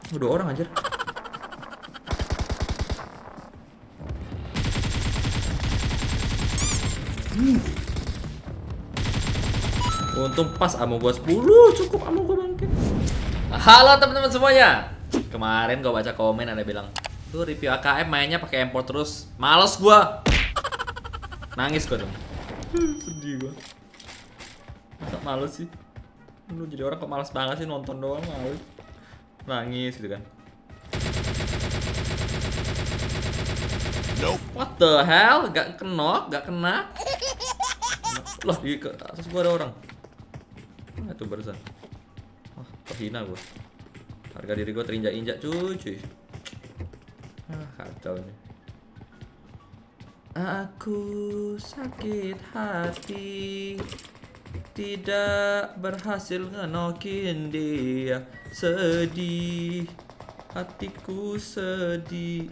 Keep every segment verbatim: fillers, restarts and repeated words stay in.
Oh, dua orang anjir. Hmm. Untung pas ammo gua sepuluh, cukup ammo gua bangkit. Halo teman-teman semuanya. Kemarin gua baca komen ada bilang, "Tuh review A K M mainnya pakai M four terus." Males gua. Nangis gua dong. Sedih gua. Masa males sih? Lu jadi orang kok malas banget sih nonton doang males. Nangis gitu kan. Nope. What the hell? Gak kena, gak kena. Lah di ke atas gua ada orang. Nah, itu barusan. Wah, terhina gua. Harga diri gua terinjak-injak cuy, cuy. Ah, kacau ini. Aku sakit hati, tidak berhasil ngenokin dia. Sedih, hatiku sedih.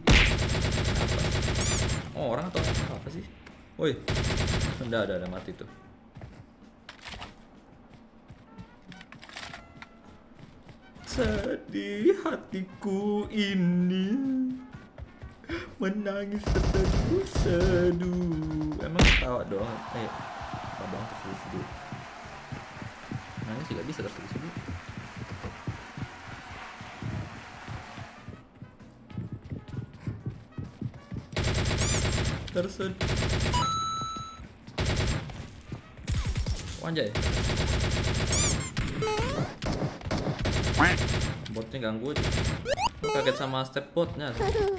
Apa? Oh, orang atau apa sih? Woi, udah ada ada mati tuh. Sedih hatiku ini menangis seduh-seduh. Emang ketawa doang? Eh, apa bang terseduh-seduh? Nangis juga bisa terseduh-seduh. Terseduh. Anjay. Botnya ganggu aja. Gue kaget sama step botnya.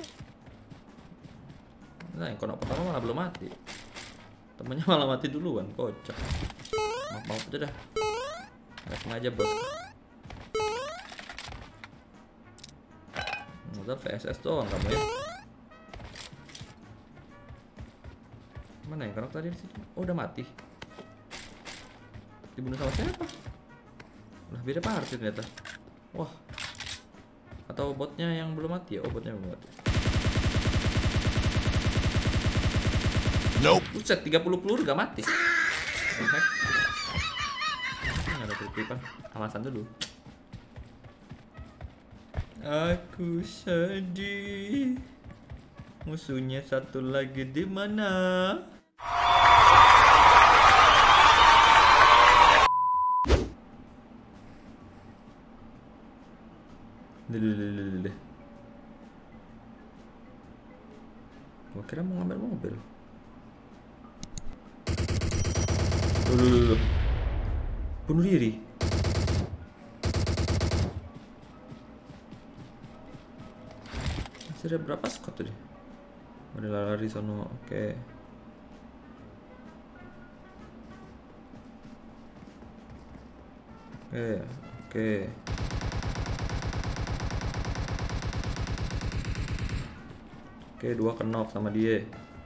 Nah, yang konak pertama malah belum mati. Temennya malah mati duluan, kocak. Maaf-maaf aja dah. Nggak sengaja bos. Udah V S S doang kamu ya. Mana yang konak tadi di situ? Oh, udah mati. Dibunuh sama siapa? Udah beda party ternyata. Wah. Atau botnya yang belum mati ya? Oh, botnya belum mati. Nope. Buset, tiga puluh peluru gak mati. Oke. Nggak ada titipan. Alasan dulu. Aku sedih. Musuhnya satu lagi di mana? Lelelelelele. Gua kira mau ngambil mobil. Loh, bunuh diri. Masih ada berapa squad tadi? Ada lari sono, oke. Oke, oke. Oke, dua kenok sama dia.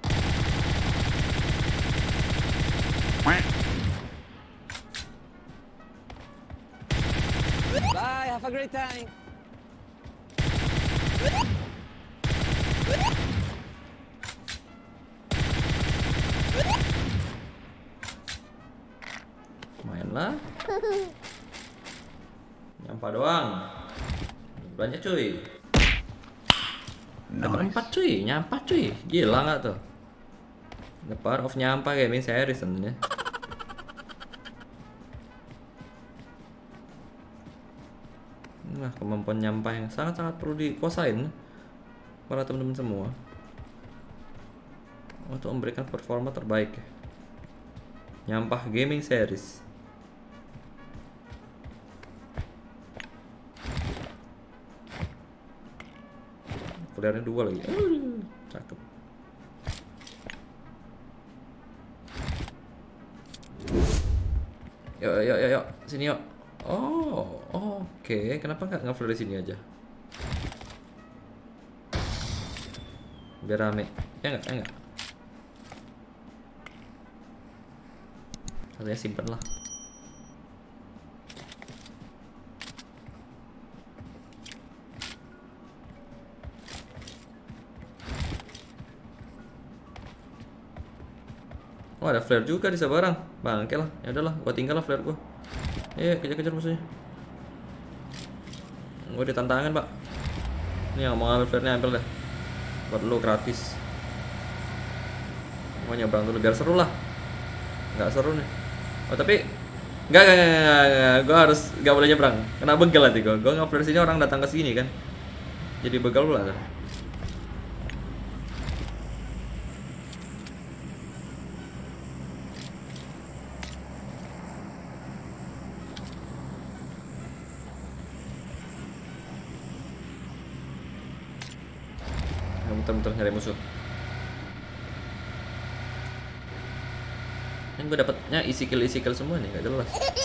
Bye, have a great time. Mainlah. Nyampah doang. Banyak cuy. Dapat empat cuy, nyampah cuy. Gila nggak tuh? The power of nyampah gaming series tentunya. Nah, kemampuan nyampah yang sangat-sangat perlu dikuasain para teman-teman semua untuk memberikan performa terbaik. Nyampah gaming series. Flairnya dua lagi. Uh, cakep. Yuk, yuk, yuk, yuk. Sini yuk. Oh, oke. Okay. Kenapa nggak nge-flare di sini aja? Biar rame. Ya nggak, ya nggak. Katanya simpen lah. Oh, ada flare juga di seberang. Bangke lah. Ya udahlah, gua tinggal lah flare gua. Eh, kejar-kejar musuhnya. Gua ditantangan, Pak. Ini yang mau ambil flare-nya ambil dah. Buat lu gratis. Mau nyebrang dulu biar seru lah. Nggak seru nih. Oh tapi nggak nggak nggak, nggak, nggak. Gue harus nggak boleh nyebrang. Kena begal nanti gue. Gue nge-flare sini orang datang ke sini kan. Jadi begal pula tuh. Muter-muter nyari musuh. Yang gue dapetnya isi kill isi kill semua nih, gak jelas.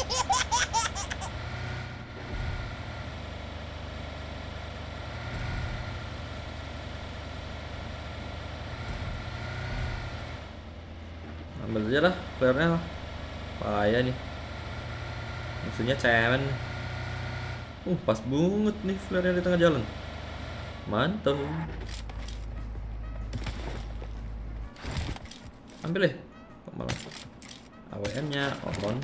Ambil aja lah flare-nya lah. Payah nih. Musuhnya cemen. Uh, pas banget nih flare-nya di tengah jalan. Mantap. Ambil deh. Kok malah A W M-nya on.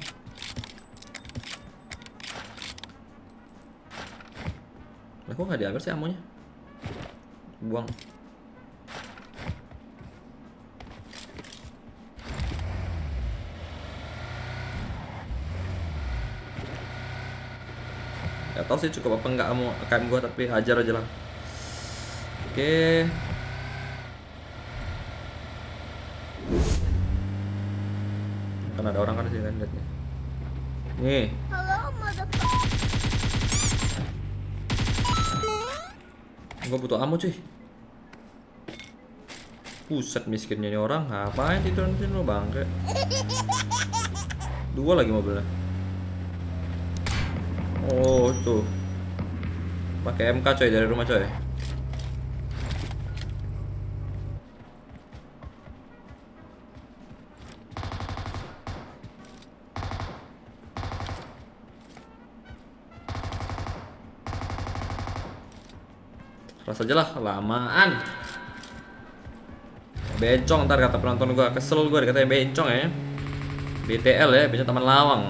Lah kok nggak diambil sih amonya? Buang. Gak tau sih cukup apa enggak amo A K M gua, tapi hajar aja lah. Oke. Kan ada orang kan di sini kan, lihat nih. Nih. Halo, motherfucker. Gua butuh ammo cuy. Pusat miskinnya nih orang, ngapain tiduran sini lo bangke. Dua lagi mobilnya. Oh tuh. Pakai M K coy dari rumah coy. Keras aja lah, lamaan. Bencong ntar kata penonton gua, kesel gua dikatain bencong ya. B T L ya, bencong Taman Lawang.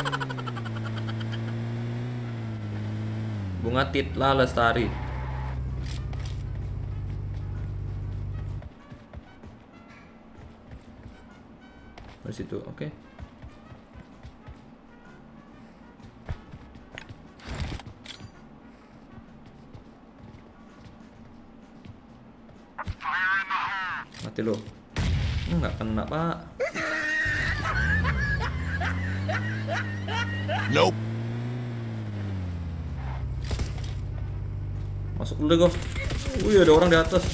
Bunga Titla Lestari. Dari situ, oke. Okay. Mati lo. Enggak kena, Pak. Nope. Masuk dulu deh gua. Wih, ada orang di atas.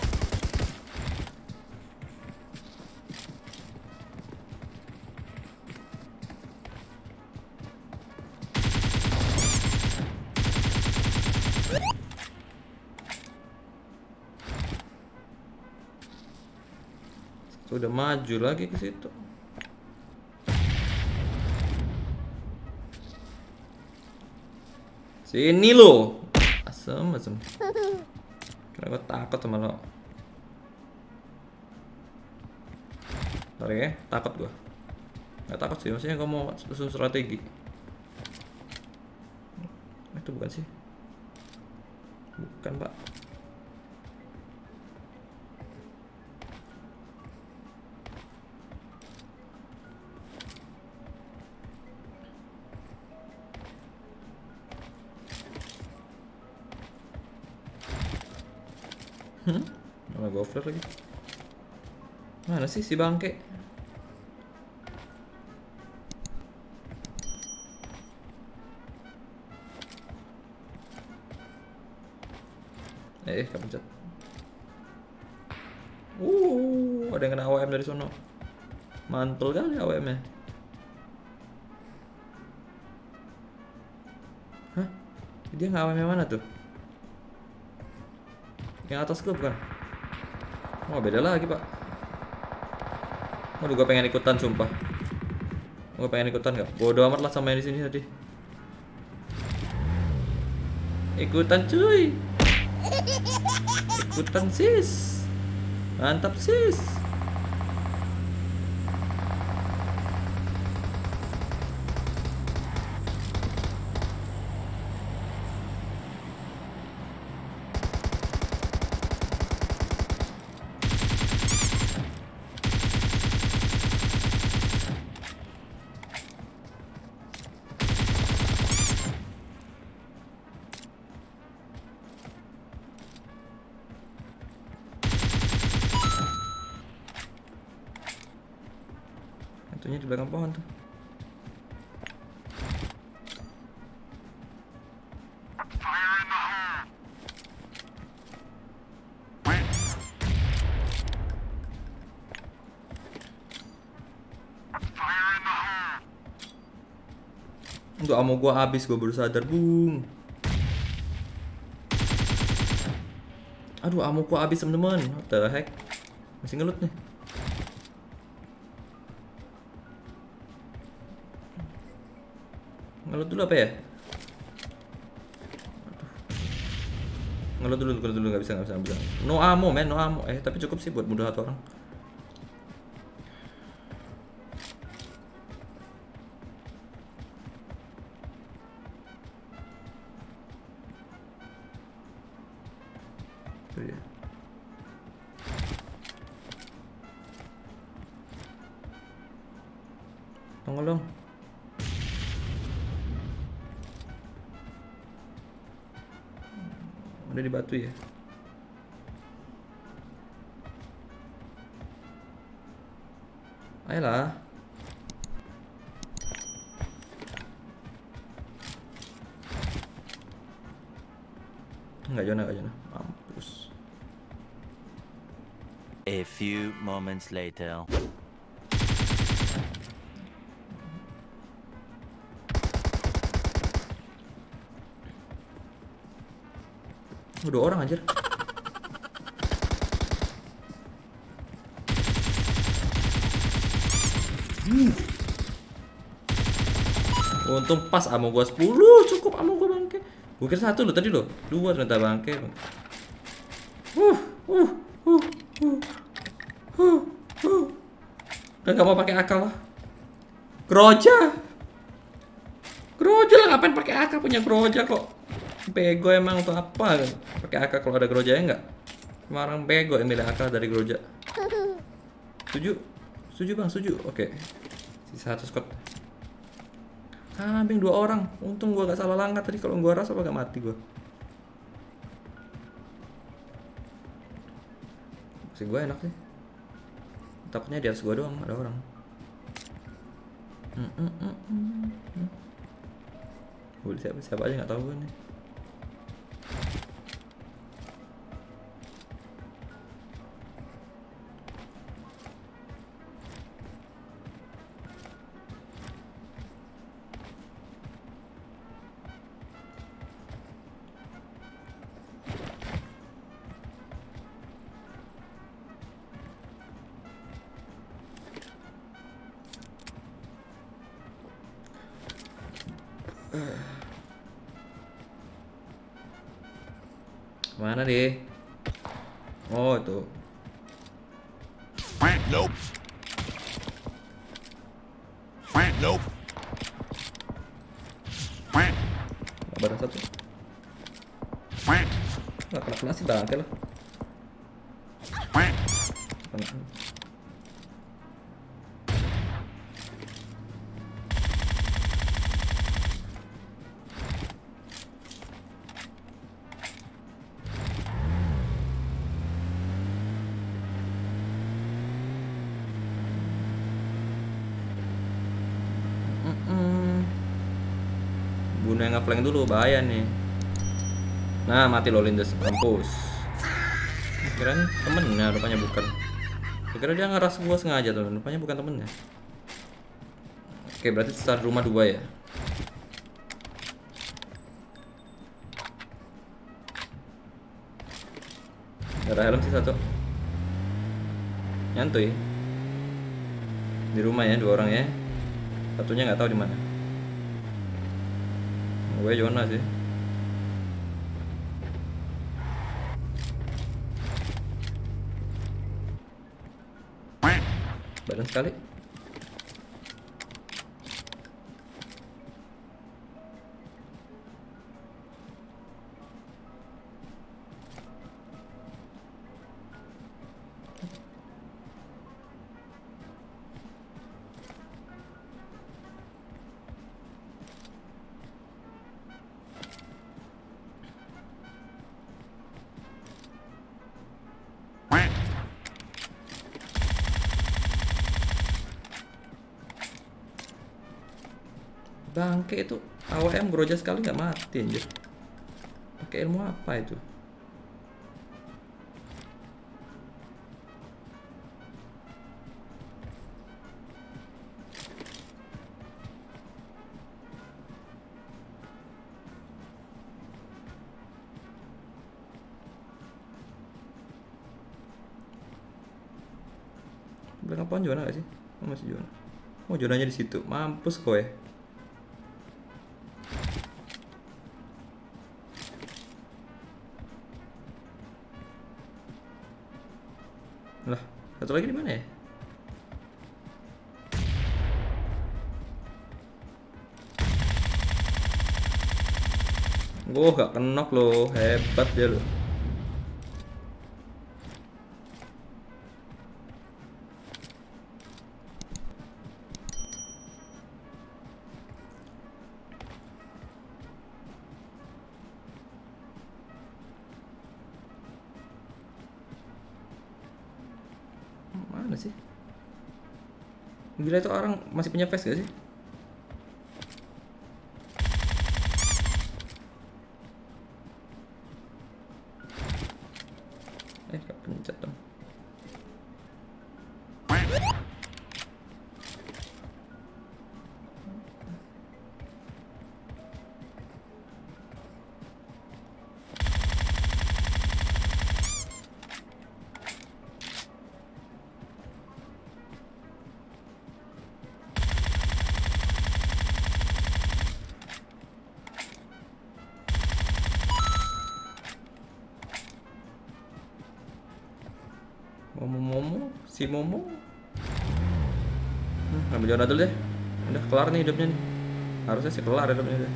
Sudah maju lagi ke situ. Sini lo. Asem, asem. Kenapa takut sama lo? Sorry ya, takut gua. Nggak takut sih, maksudnya gua mau susun strategi. Itu bukan sih? Bukan, Pak. Hmm? Malah gue flare lagi. Mana sih si bangke? Eh, kepencet. Uh, ada yang kena A W M dari sono. Mantul kali A W M-nya. Hah? Dia nggak A W M yang mana tuh? Yang atas gue bukan? Oh beda lagi pak. Waduh gue pengen ikutan sumpah. Gue pengen ikutan gak? Bodoh amat lah sama yang di sini tadi. Ikutan cuy. Ikutan sis. Mantap sis. belakang pohon tuh. Untuk ammo gua habis, gua baru sadar, bung. Aduh, ammo gua habis teman-teman. What the heck? Masih ngelut nih. Ngelut dulu apa ya? Aduh. Ngelut dulu, ngelut dulu, nggak bisa, nggak bisa, nggak bisa. No ammo, man, no ammo. Eh, tapi cukup sih buat bunuh satu orang. Tuh ya. Tunggu dong. Udah di batu ya. Ayolah. Enggak Jona, enggak Jona. Mampus. A few moments later. Udah orang anjir. Hmm. Untung pas ammo gua sepuluh, cukup ammo gua bangke. Gua kira satu lo tadi lo. Dua ternyata bangke. Uh, uh, uh, uh. Uh, uh. Udah gak mau pakai akal lah. Groja. Groja lah, ngapain pakai akal, punya Groja kok. Bego emang untuk apa kan? Pakai A K kalau ada Groja ya enggak? Kemarin bego yang milih A K dari Groja. Setuju? Setuju bang, setuju. Oke. Sisa satu squad. Kambing dua orang. Untung gua gak salah langkah tadi, kalau gua rasa gak mati gua. Masih gua enak sih. Takutnya di atas gua doang ada orang. Mm -mm -mm -mm. Gua siapa siapa aja nggak tahu gue nih. Mana deh? Oh itu. Nope. Nope. Baru satu. Nggak kena kena sih bangke lah. Kena. Bunuh yang ngeflank dulu, bahaya nih. Nah mati lo Lindes, mampus. Kirain temennya, rupanya bukan. Kira dia ngeras gua sengaja tuh, rupanya bukan temennya. Oke berarti start rumah dua ya. Gak ada helm sih satu. Nyantuy. Di rumah ya dua orang ya. Satunya nggak tahu di mana. Gue Jona sih. Badan sekali. Bangke itu A W M groja sekali nggak mati anjir. Pakai ilmu apa itu? Belakang pohon zona gak sih? Oh, masih zona. Oh, zonanya di situ. Mampus kowe. Lah, satu lagi di mana ya? Gue gak kenok loh, hebat dia loh. Mana sih? Gila itu orang masih punya face gak sih? Eh, gak pencet dong. Momo-momo, si Momo. Hmm, ambil Jonah dulu deh. Udah kelar nih hidupnya nih. Harusnya sih kelar hidupnya deh.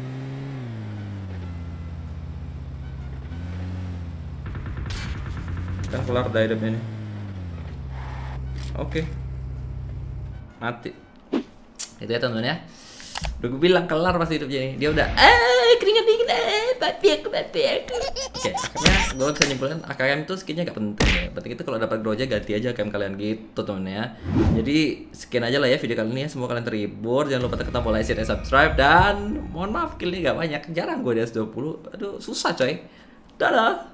Kan kelar dah hidupnya nih. Oke. Mati. Itu ya teman-teman ya. Udah gue bilang kelar pasti hidupnya nih. Dia udah eh keringat dingin eh babi aku babi aku. Oke, akhirnya gue bisa nyimpulkan A K M itu skinnya gak penting ya. Penting itu kalau dapat groja ganti aja A K M kalian gitu temen ya. Jadi sekian aja lah ya video kali ini ya. Semoga kalian terhibur. Jangan lupa tekan tombol like, share, dan subscribe. Dan mohon maaf killnya gak banyak. Jarang gue di S dua puluh. Aduh susah coy. Dadah.